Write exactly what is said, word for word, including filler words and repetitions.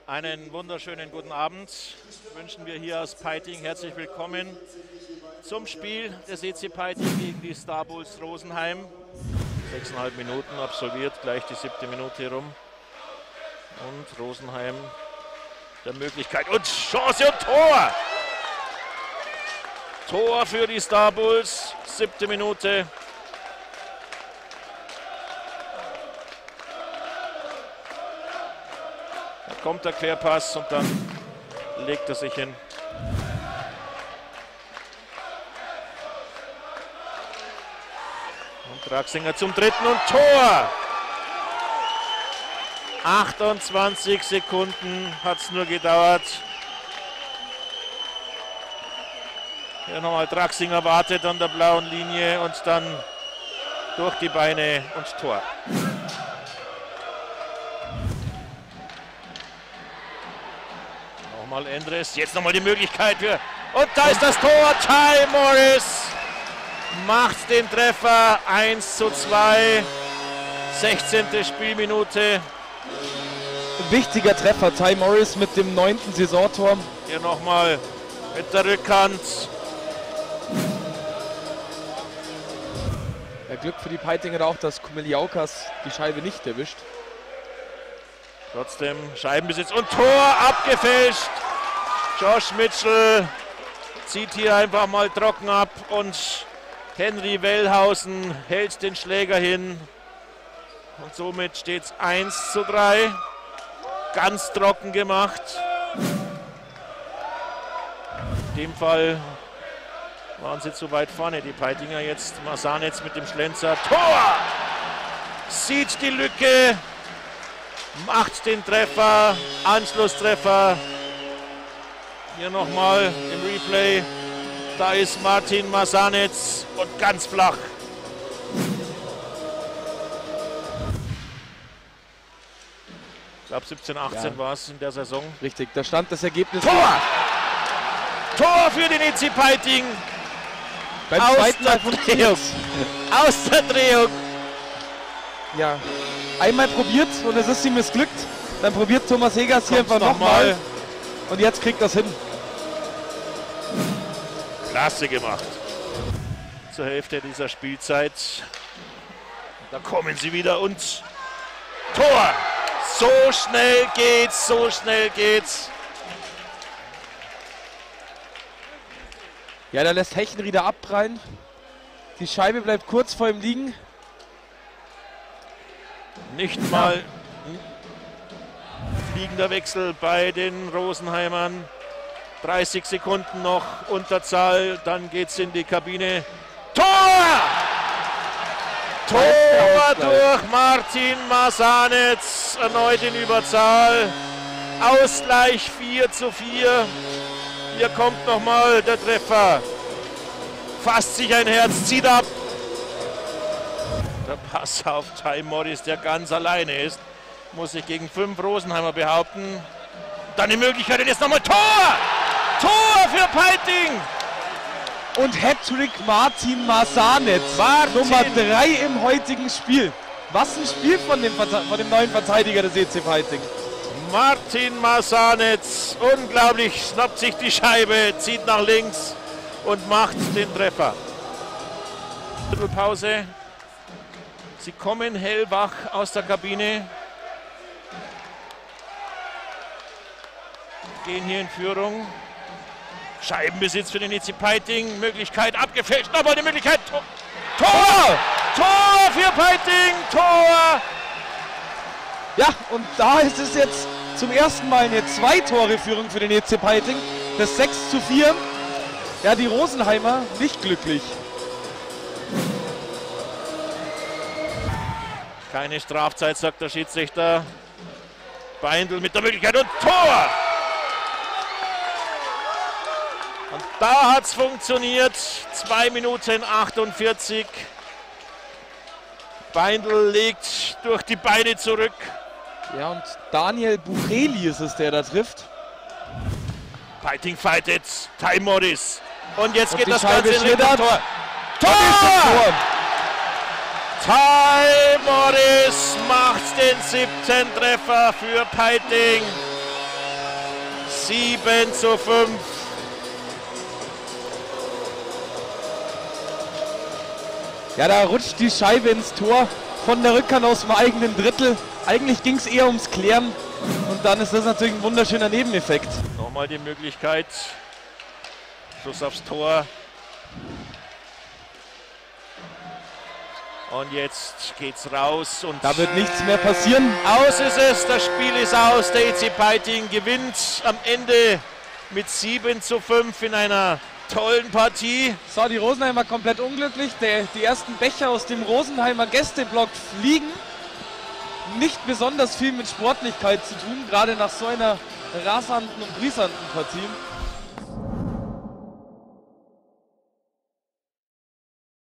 Einen wunderschönen guten Abend wünschen wir hier aus Peiting. Herzlich willkommen zum Spiel des E C Peiting gegen die Star Bulls Rosenheim. Sechseinhalb Minuten absolviert, gleich die siebte Minute rum. Und Rosenheim der Möglichkeit und Chance und Tor! Tor für die Star Bulls, siebte Minute. Da kommt der Querpass und dann legt er sich hin. Und Draxinger zum dritten und Tor! achtundzwanzig Sekunden hat es nur gedauert. Hier nochmal Draxinger wartet an der blauen Linie und dann durch die Beine und Tor. Nochmal Endres, jetzt nochmal die Möglichkeit für... Und da ist das Tor, Ty Morris macht den Treffer, eins zu zwei, sechzehnte Spielminute. Wichtiger Treffer, Ty Morris mit dem neunten Saisontor. Hier nochmal mit der Rückhand. Ja, Glück für die Peitinger auch, dass Kumeliaukas die Scheibe nicht erwischt. Trotzdem Scheibenbesitz und Tor abgefälscht. Josh Mitchell zieht hier einfach mal trocken ab und Henry Wellhausen hält den Schläger hin. Und somit steht es eins zu drei. Ganz trocken gemacht. In dem Fall waren sie zu weit vorne, die Peitinger. Jetzt Masanetz mit dem Schlenzer. Tor! Sieht die Lücke, macht den Treffer, Anschlusstreffer. Hier nochmal im Replay. Da ist Martin Masanetz und ganz flach. Ich glaube siebzehn, achtzehn ja. war es in der Saison. Richtig, da stand das Ergebnis. Tor! Tor für den E C Peiting. Beim aus zweiten Mal Drehung. Aus der Drehung. Ja, einmal probiert und es ist ihm missglückt. Dann probiert Thomas Hegers hier einfach nochmal. Noch und jetzt kriegt er es hin. Klasse gemacht. Zur Hälfte dieser Spielzeit. Da kommen sie wieder und Tor! So schnell geht's, so schnell geht's. Ja, da lässt Hechenrieder abprallen. Die Scheibe bleibt kurz vor ihm liegen. Nicht mal fliegender Wechsel bei den Rosenheimern. dreißig Sekunden noch Unterzahl, dann geht's in die Kabine. Tor! Tor durch Martin Masanetz, erneut in Überzahl. Ausgleich vier zu vier. Hier kommt nochmal der Treffer. Fasst sich ein Herz, zieht ab. Der Pass auf Ty Morris, der ganz alleine ist. Muss sich gegen fünf Rosenheimer behaupten. Dann die Möglichkeit und jetzt nochmal Tor! Tor für Peiting! Und Hattrick Martin Masanetz, Nummer drei im heutigen Spiel. Was ein Spiel von dem, von dem neuen Verteidiger des E C Peiting. Martin Masanetz, unglaublich, schnappt sich die Scheibe, zieht nach links und macht den Treffer. Pause. Sie kommen hellwach aus der Kabine. Gehen hier in Führung. Scheibenbesitz für den E C Peiting, Möglichkeit abgefälscht, nochmal die Möglichkeit, Tor! Tor! Tor für Peiting, Tor! Ja, und da ist es jetzt zum ersten Mal eine Zwei-Tore-Führung für den E C Peiting, das sechs zu vier. Ja, die Rosenheimer nicht glücklich. Keine Strafzeit, sagt der Schiedsrichter. Beindl mit der Möglichkeit und Tor! Und da hat es funktioniert. zwei Minuten achtundvierzig. Beindl legt durch die Beine zurück. Ja, und Daniel Bucheli ist es, der da trifft. Peiting fightet. Ty Morris. Und jetzt und geht das Scheibe Ganze in Richtung Tor. Tor! Tor! Ty Morris macht den siebten Treffer für Peiting. sieben zu fünf. Ja, da rutscht die Scheibe ins Tor von der Rückhand aus dem eigenen Drittel. Eigentlich ging es eher ums Klären. Und dann ist das natürlich ein wunderschöner Nebeneffekt. Nochmal die Möglichkeit. Schuss aufs Tor. Und jetzt geht's raus. Und da wird nichts mehr passieren. Aus ist es. Das Spiel ist aus. Der E C Peiting gewinnt am Ende mit sieben zu fünf in einer tollen Partie. So, die Rosenheimer komplett unglücklich. Der, die ersten Becher aus dem Rosenheimer Gästeblock fliegen. Nicht besonders viel mit Sportlichkeit zu tun, gerade nach so einer rasanten und brisanten Partie.